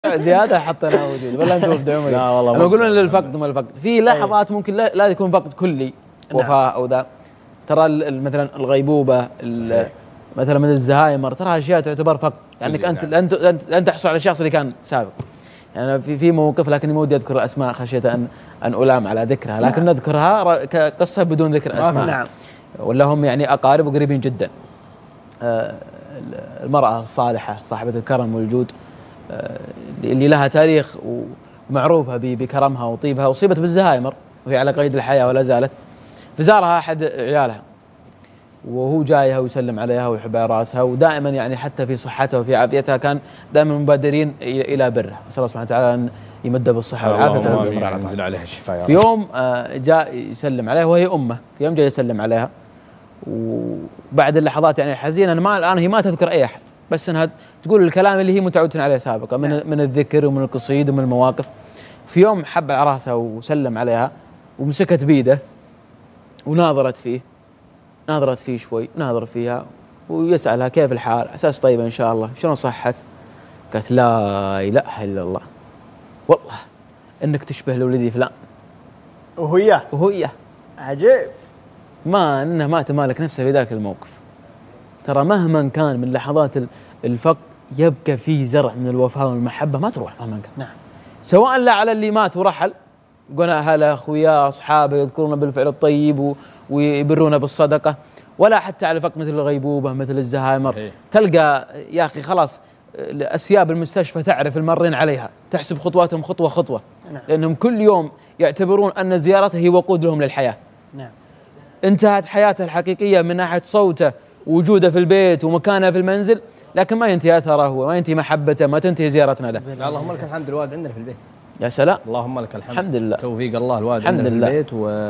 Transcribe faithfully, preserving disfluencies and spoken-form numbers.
زياده حطينا وجود ولا انتم مبدعين؟ لا والله لما يقولون للفقد ما الفقد في لحظات ممكن لا, لا يكون فقد كلي وفاه او ذا. ترى مثلا الغيبوبه مثلا من الزهايمر ترى اشياء تعتبر فقد لانك يعني انت لن لن تحصل على الشخص اللي كان سابق. يعني في في موقف لكني ما ودي اذكر الاسماء خشيه ان ان الام على ذكرها، لكن نعم. نذكرها كقصه بدون ذكر اسماء. نعم. ولا هم يعني اقارب وقريبين جدا. المراه الصالحه صاحبه الكرم والجود اللي لها تاريخ ومعروفه بكرمها وطيبها، اصيبت بالزهايمر وهي على قيد الحياه ولا زالت. فزارها احد عيالها وهو جايها ويسلم عليها ويحب على راسها، ودائما يعني حتى في صحتها وفي عافيتها كان دائما مبادرين الى بره. نسال الله سبحانه وتعالى ان يمده بالصحه والعافيه وينزل عليها الشفاء. في يوم جاء يسلم عليها وهي امه، في يوم جاء يسلم عليها وبعد اللحظات يعني حزينه ما الان هي ما تذكر اي احد، بس انها تقول الكلام اللي هي متعوده عليه سابقا من من الذكر ومن القصيد ومن المواقف. في يوم حب على راسها وسلم عليها ومسكت بيده وناظرت فيه ناظرت فيه شوي ناظر فيها ويسألها كيف الحال؟ أساس طيبة إن شاء الله، شلون صحت؟ قالت لا إله إلا الله والله إنك تشبه لولدي فلان. وهي وهي عجيب ما إنه ما تمالك نفسه في ذاك الموقف. ترى مهما كان من لحظات الفقد يبقى فيه زرع من الوفاء والمحبة ما تروح مهما كان. نعم. سواء لا على اللي مات ورحل قلنا أهله أخوياه أصحابه يذكرون بالفعل الطيب ويبرون بالصدقة، ولا حتى على فقد مثل الغيبوبة مثل الزهايمر. صحيح. تلقى يا أخي خلاص أسياب المستشفى تعرف المرين عليها، تحسب خطواتهم خطوة خطوة. نعم. لأنهم كل يوم يعتبرون أن زيارته هي وقود لهم للحياة. نعم. انتهت حياته الحقيقية من ناحية صوته ووجوده في البيت ومكانه في المنزل، لكن ما ينتهي أثره هو، ما ينتهي محبته، ما تنتهي زيارتنا له. اللهم لك الحمد، الوالد عندنا في البيت. يا سلام. اللهم لك الحمد. الحمد لله. توفيق الله، الوالد عندنا في البيت و